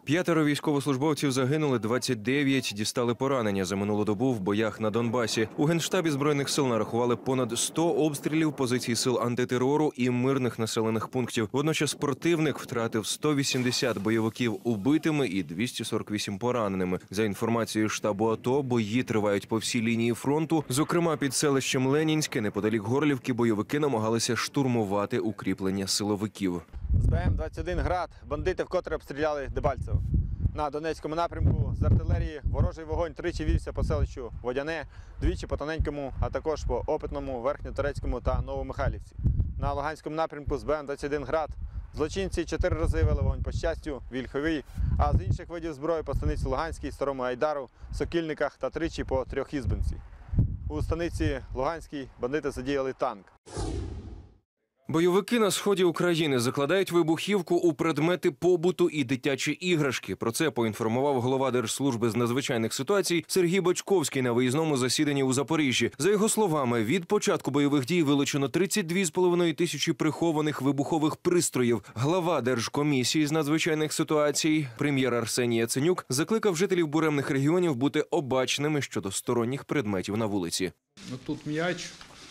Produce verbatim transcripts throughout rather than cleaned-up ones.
П'ятеро військовослужбовців загинули, двадцять дев'ять дістали поранення за минулу добу в боях на Донбасі. У Генштабі Збройних сил нарахували понад сто обстрілів позицій сил антитерору і мирних населених пунктів. Водночас противник втратив сто вісімдесят бойовиків убитими і двісті сорок вісім пораненими. За інформацією штабу АТО, бої тривають по всій лінії фронту. Зокрема, під селищем Ленінське, неподалік Горлівки, бойовики намагалися штурмувати укріплення силовиків. З Б М двадцять один «Град» бандити вкотре обстріляли Дебальцево. На Донецькому напрямку з артилерії ворожий вогонь тричі вівся по селищу Водяне, двічі по Тоненькому, а також по Опитному, Верхньоторецькому та Новомихайлівці. На Луганському напрямку з Б М двадцять один «Град» злочинці чотири рази вели вогонь по Щастю, Вільховій, а з інших видів зброї по станиці Луганській, Старому Айдару, Сокільниках та тричі по Трьохізбинці. У станиці Луганській бандити задіяли танк. Бойовики на сході України закладають вибухівку у предмети побуту і дитячі іграшки. Про це поінформував голова Держслужби з надзвичайних ситуацій Сергій Бочковський на виїзному засіданні у Запоріжжі. За його словами, від початку бойових дій вилучено тридцять дві з половиною тисячі прихованих вибухових пристроїв. Глава Держкомісії з надзвичайних ситуацій, прем'єр Арсеній Яценюк, закликав жителів буремних регіонів бути обачними щодо сторонніх предметів на вулиці. Тут м'яч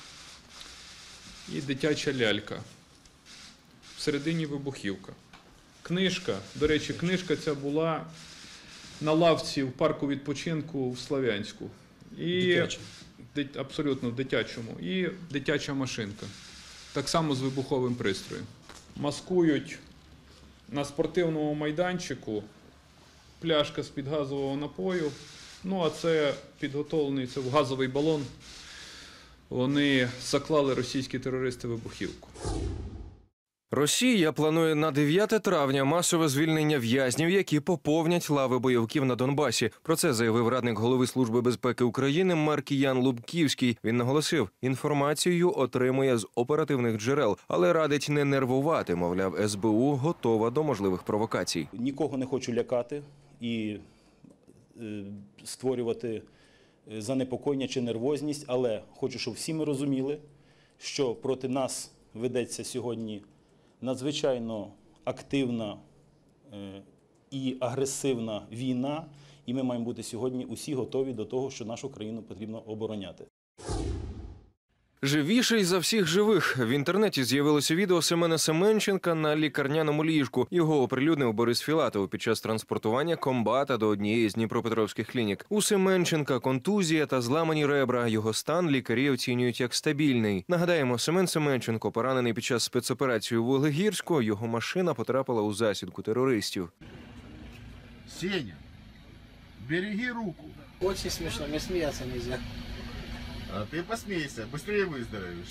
і дитяча лялька. Всередині вибухівка. Книжка, до речі, книжка ця була на лавці в парку відпочинку в Слов'янську. І Дитяча. Абсолютно в дитячому. І дитяча машинка. Так само з вибуховим пристроєм. Маскують на спортивному майданчику пляшка з-під газового напою. Ну, а це підготовлений це в газовий балон. Вони заклали російські терористи вибухівку. Росія планує на дев'яте травня масове звільнення в'язнів, які поповнять лави бойовиків на Донбасі. Про це заявив радник голови Служби безпеки України Маркіян Лубківський. Він наголосив, інформацію отримує з оперативних джерел, але радить не нервувати, мовляв, ес бе у готова до можливих провокацій. Нікого не хочу лякати і е, створювати занепокоєння чи нервозність, але хочу, щоб всі ми розуміли, що проти нас ведеться сьогодні надзвичайно активна і агресивна війна, і ми маємо бути сьогодні усі готові до того, що нашу країну потрібно обороняти. Живіший за всіх живих. В інтернеті з'явилося відео Семена Семенченка на лікарняному ліжку. Його оприлюднив Борис Філатов під час транспортування комбата до однієї з дніпропетровських клінік. У Семенченка контузія та зламані ребра. Його стан лікарі оцінюють як стабільний. Нагадаємо, Семен Семенченко поранений під час спецоперації у Вуглегірську. Його машина потрапила у засідку терористів. Сеня, береги руку. Очень смешно, мне смеяться нельзя. А ти посмійся, швидше виздоровіш.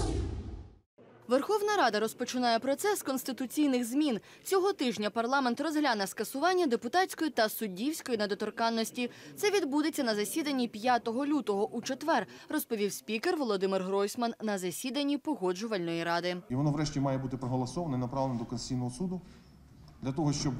Верховна Рада розпочинає процес конституційних змін. Цього тижня парламент розгляне скасування депутатської та суддівської недоторканності. Це відбудеться на засіданні п'ятого лютого у четвер, розповів спікер Володимир Гройсман на засіданні Погоджувальної ради. І воно врешті має бути проголосоване і направлене до Конституційного суду для того, щоб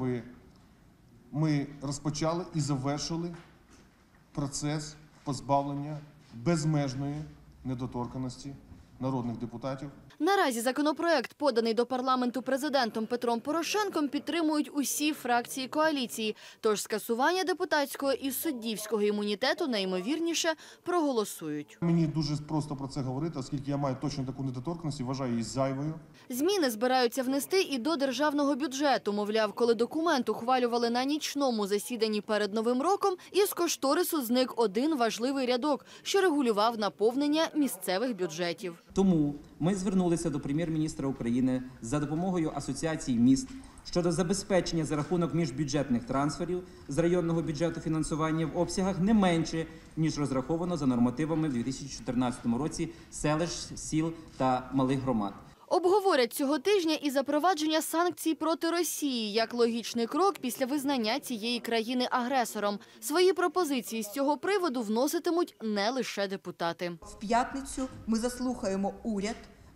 ми розпочали і завершили процес позбавлення безмежної недоторканості народних депутатів. Наразі законопроект, поданий до парламенту президентом Петром Порошенком, підтримують усі фракції коаліції. Тож скасування депутатського і суддівського імунітету найімовірніше проголосують. Мені дуже просто про це говорити, оскільки я маю точно таку недоторканність і вважаю її зайвою. Зміни збираються внести і до державного бюджету. Мовляв, коли документ ухвалювали на нічному засіданні перед Новим роком, із кошторису зник один важливий рядок, що регулював наповнення місцевих бюджетів. Тому ми звернулися до прем'єр-міністра України за допомогою Асоціації міст щодо забезпечення за рахунок міжбюджетних трансферів з районного бюджету фінансування в обсягах не менше, ніж розраховано за нормативами в дві тисячі чотирнадцятому році селищ, сіл та малих громад. Обговорять цього тижня і запровадження санкцій проти Росії як логічний крок після визнання цієї країни агресором. Свої пропозиції з цього приводу вноситимуть не лише депутати. В п'ятницю ми заслухаємо уряд,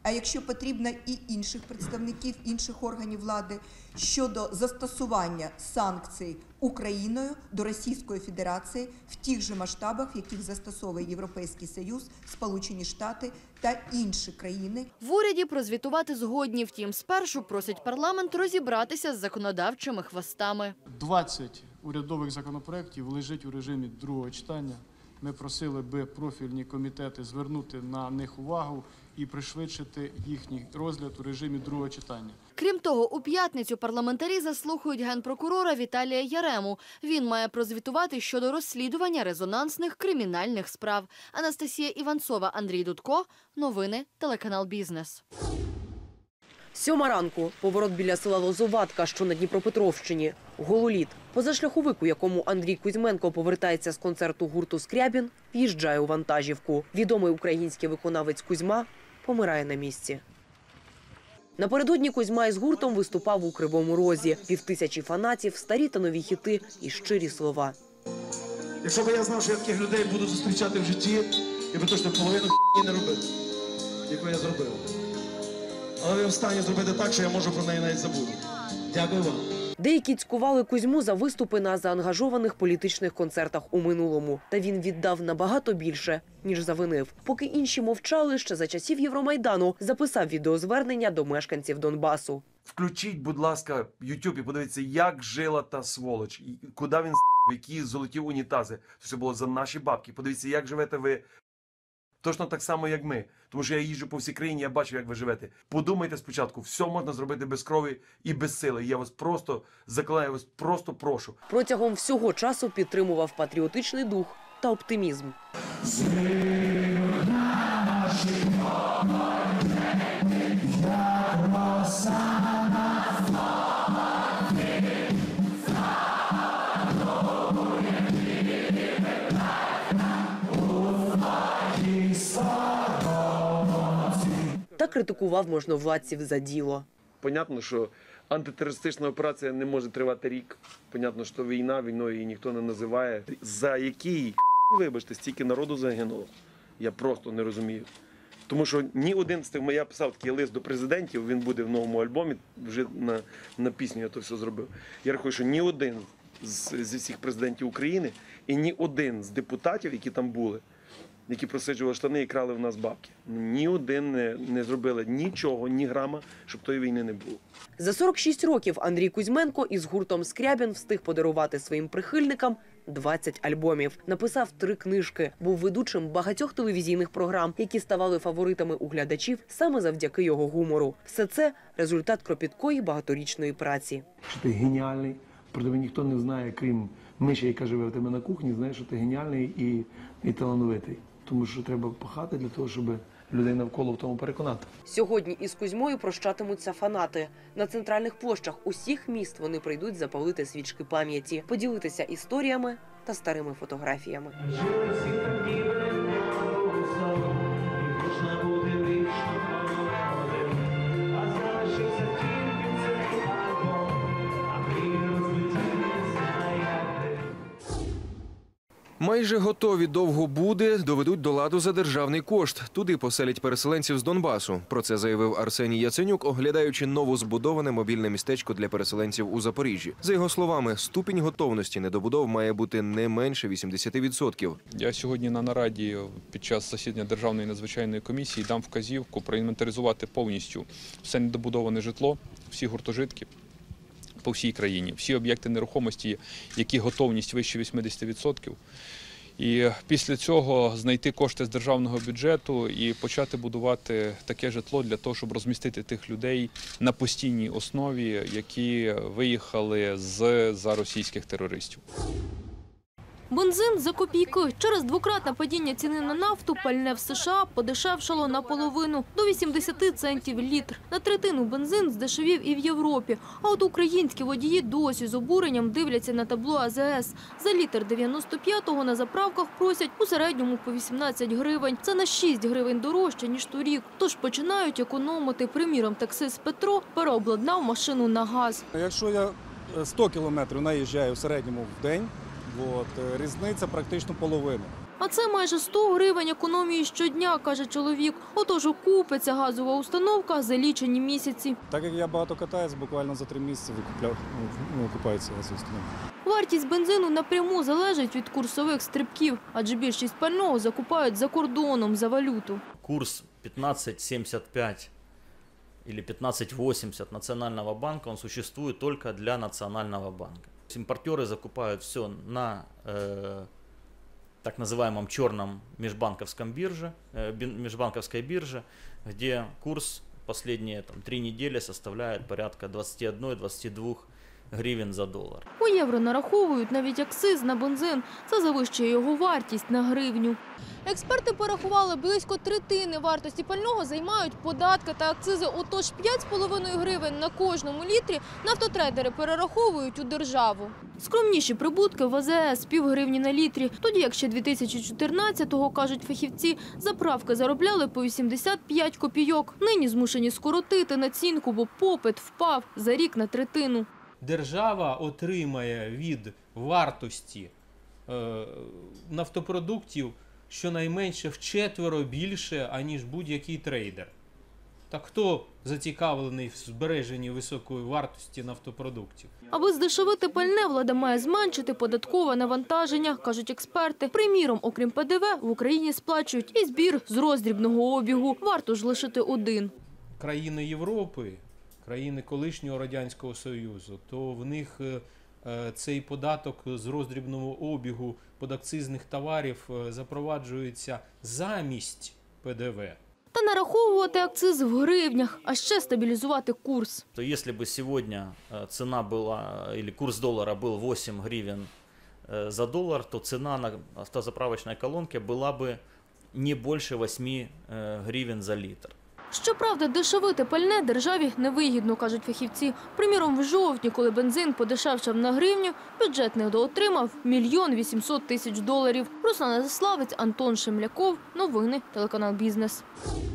а якщо потрібно, і інших представників інших органів влади щодо застосування санкцій Україною до Російської Федерації в тих же масштабах, в яких застосовує Європейський Союз, Сполучені Штати та інші країни. В уряді прозвітувати згодні, втім, спершу просять парламент розібратися з законодавчими хвостами. двадцять урядових законопроєктів лежить у режимі другого читання. Ми просили би профільні комітети звернути на них увагу і пришвидшити їхній розгляд у режимі другого читання. Крім того, у п'ятницю парламентарі заслухають генпрокурора Віталія Ярему. Він має прозвітувати щодо розслідування резонансних кримінальних справ. Анастасія Іванцова, Андрій Дудко. Новини, телеканал «Бізнес». Сьома ранку. Поворот біля села Лозуватка, що на Дніпропетровщині. Гололід. Позашляховик, у якому Андрій Кузьменко повертається з концерту гурту «Скрябін», в'їжджає у вантажівку. Відомий український виконавець Кузьма помирає на місці. Напередодні Кузьма із гуртом виступав у Кривому Розі. Півтисячі фанатів, старі та нові хіти і щирі слова. Якщо б я знав, що я таких людей буду зустрічати в житті, я би точно половину х**ні не робив, яку я зробив. Але ви в стані зробити так, що я можу про неї навіть забути. Дякую вам. Деякі цькували Кузьму за виступи на заангажованих політичних концертах у минулому. Та він віддав набагато більше, ніж завинив. Поки інші мовчали, ще за часів Євромайдану записав відеозвернення до мешканців Донбасу. Включіть, будь ласка, YouTube і подивіться, як жила та сволоч, і куди він с***, які золоті унітази. Це все було за наші бабки. Подивіться, як живете ви. Точно так само, як ми. Тому що я їжджу по всій країні, я бачу, як ви живете. Подумайте спочатку, все можна зробити без крові і без сили. Я вас просто закликаю, вас просто прошу. Протягом всього часу підтримував патріотичний дух та оптимізм. Та критикував можновладців за діло. Понятно, що антитерористична операція не може тривати рік. Понятно, що війна, війною її ніхто не називає. За який, вибачте, стільки народу загинуло, я просто не розумію. Тому що ні один з тих, я писав такий лист до президентів, він буде в новому альбомі, вже на, на пісню я то все зробив. Я рахую, що ні один з, зі всіх президентів України і ні один з депутатів, які там були, які просиджували штани і крали в нас бабки. Ні один не, не зробили нічого, ні грама, щоб тої війни не було. За сорок шість років Андрій Кузьменко із гуртом «Скрябін» встиг подарувати своїм прихильникам двадцять альбомів. Написав три книжки, був ведучим багатьох телевізійних програм, які ставали фаворитами у глядачів саме завдяки його гумору. Все це – результат кропіткої багаторічної праці. Що ти геніальний, про тебе ніхто не знає, крім миші, яка живе в тебе на кухні, знає, що ти геніальний і, і талановитий. Тому що треба пахати для того, щоб людей навколо в тому переконати. Сьогодні із Кузьмою прощатимуться фанати. На центральних площах усіх міст вони прийдуть запалити свічки пам'яті, поділитися історіями та старими фотографіями. Майже готові Довгобуди доведуть до ладу за державний кошт. Туди поселять переселенців з Донбасу. Про це заявив Арсеній Яценюк, оглядаючи новозбудоване мобільне містечко для переселенців у Запоріжжі. За його словами, ступінь готовності недобудов має бути не менше вісімдесят відсотків. Я сьогодні на нараді під час засідання Державної надзвичайної комісії дам вказівку проінвентаризувати повністю все недобудоване житло, всі гуртожитки по всій країні, всі об'єкти нерухомості, які готовність вище вісімдесят відсотків. І після цього знайти кошти з державного бюджету і почати будувати таке житло для того, щоб розмістити тих людей на постійній основі, які виїхали з-за російських терористів. Бензин за копійки. Через двократне падіння ціни на нафту пальне в США подешевшало наполовину – до вісімдесят центів літр. На третину бензин здешевів і в Європі. А от українські водії досі з обуренням дивляться на табло А З С. За літр дев'яносто п'ятого на заправках просять у середньому по вісімнадцять гривень. Це на шість гривень дорожче, ніж торік. Тож починають економити. Приміром, таксист Петро переобладнав машину на газ. Якщо я сто кілометрів наїжджаю в середньому в день, от, різниця практично половина. А це майже сто гривень економії щодня, каже чоловік. Отож окупиться газова установка за лічені місяці. Так як я багато катаюсь, буквально за три місяці викупляв, ну, окупається газова установка. Вартість бензину напряму залежить від курсових стрибків, адже більшість пального закупають за кордоном за валюту. Курс пятнадцать семьдесят пять или пятнадцать восемьдесят Национального банка, он существует только для Национального банка. Импортеры закупают все на э, так называемом черном межбанковском бирже, э, межбанковской бирже, где курс последние там, три недели составляет порядка двадцать один - двадцать два гривень за долар. У євро нараховують навіть акциз на бензин. Це завищує його вартість на гривню. Експерти порахували, близько третини вартості пального займають податки та акцизи. Отож п'ять з половиною гривень на кожному літрі нафтотрейдери перераховують у державу. Скромніші прибутки в А Зе Ес – пів гривні на літрі. Тоді, як ще дві тисячі чотирнадцятого, кажуть фахівці, заправки заробляли по вісімдесят п'ять копійок. Нині змушені скоротити націнку, бо попит впав за рік на третину. Держава отримає від вартості е, нафтопродуктів щонайменше вчетверо більше, аніж будь-який трейдер. Так хто зацікавлений в збереженні високої вартості нафтопродуктів? Аби здешевити пальне, влада має зменшити податкове навантаження, кажуть експерти. Приміром, окрім Пе Де Ве, в Україні сплачують і збір з роздрібного обігу. Варто ж лишити один. Країни Європи, країни колишнього Радянського Союзу, то в них цей податок з роздрібного обігу подакцизних товарів запроваджується замість Пе Де Ве. Та нараховувати акциз в гривнях, а ще стабілізувати курс. То если бы сегодня цена была, или курс доллара был восемь гривен за доллар, то цена на автозаправочной колонке была бы не больше восьми гривен за литр. Щоправда, дешевити пальне державі невигідно, кажуть фахівці. Приміром, в жовтні, коли бензин подешевшав на гривню, бюджет недоотримав мільйон вісімсот тисяч доларів. Руслана Заславець, Антон Шемляков. Новини, телеканал «Бізнес».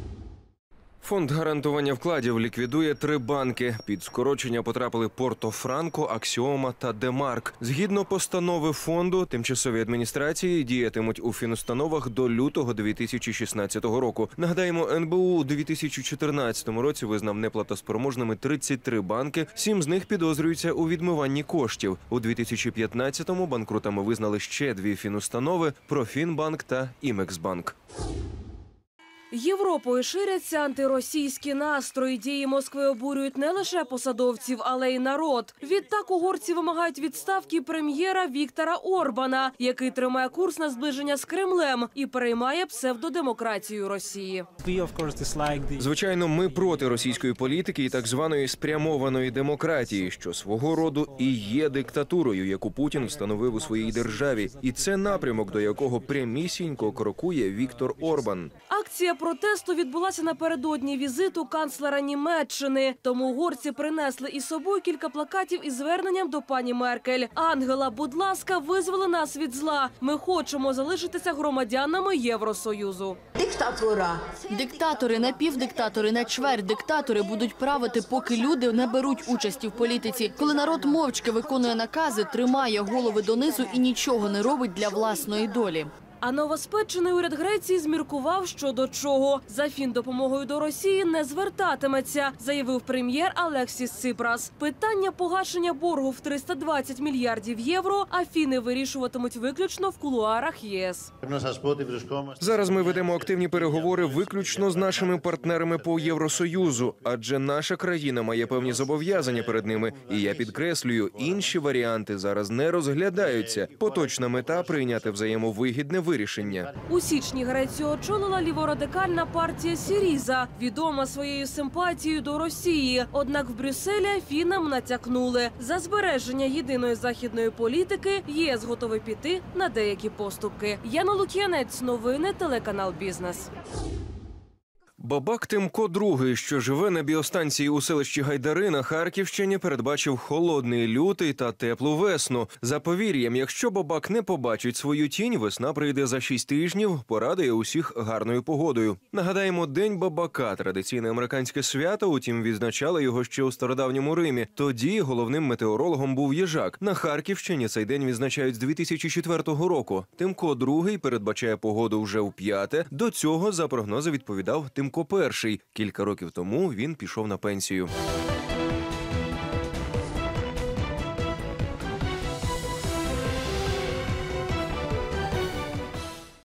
Фонд гарантування вкладів ліквідує три банки. Під скорочення потрапили Порто-Франко, Аксіома та Демарк. Згідно постанови фонду, тимчасові адміністрації діятимуть у фінустановах до лютого дві тисячі шістнадцятого року. Нагадаємо, Ен Бе У у дві тисячі чотирнадцятому році визнав неплатоспроможними тридцять три банки, сім з них підозрюються у відмиванні коштів. У дві тисячі п'ятнадцятому банкрутами визнали ще дві фінустанови – Профінбанк та Імексбанк. Європою ширяться антиросійські настрої. Дії Москви обурюють не лише посадовців, але й народ. Відтак угорці вимагають відставки прем'єра Віктора Орбана, який тримає курс на зближення з Кремлем і переймає псевдодемократію Росії. Звичайно, ми проти російської політики і так званої спрямованої демократії, що свого роду і є диктатурою, яку Путін встановив у своїй державі. І це напрямок, до якого прямісінько крокує Віктор Орбан. Акція протесту відбулася напередодні візиту канцлера Німеччини. Тому угорці принесли із собою кілька плакатів із зверненням до пані Меркель. «Ангела, будь ласка, визволи нас від зла. Ми хочемо залишитися громадянами Євросоюзу». Диктатура. Диктатори, напівдиктатори, на чверть диктатори будуть правити, поки люди не беруть участі в політиці. Коли народ мовчки виконує накази, тримає голови донизу і нічого не робить для власної долі. А новоспечений уряд Греції зміркував, що до чого. За фіндопомогою до Росії не звертатиметься, заявив прем'єр Алексіс Ципрас. Питання погашення боргу в триста двадцять мільярдів євро Афіни вирішуватимуть виключно в кулуарах Є С. Зараз ми ведемо активні переговори виключно з нашими партнерами по Євросоюзу, адже наша країна має певні зобов'язання перед ними. І я підкреслюю, інші варіанти зараз не розглядаються. Поточна мета – прийняти взаємовигідне вирішення. У січні Грецію очолила ліворадикальна партія Сіріза, відома своєю симпатією до Росії. Однак в Брюсселі Афінам натякнули. За збереження єдиної західної політики Є С готовий піти на деякі поступки. Яна Лук'янець, новини, телеканал «Бізнес». Бабак Тимко другий, що живе на біостанції у селищі Гайдари на Харківщині, передбачив холодний лютий та теплу весну. За повір'ям, якщо бабак не побачить свою тінь, весна прийде за шість тижнів, порадує усіх гарною погодою. Нагадаємо, День бабака – традиційне американське свято, утім відзначали його ще у стародавньому Римі. Тоді головним метеорологом був їжак. На Харківщині цей день відзначають з дві тисячі четвертого року. Тимко другий передбачає погоду вже вп'яте. До цього за прогнози відповідав Тимко перший. Кілька років тому він пішов на пенсію.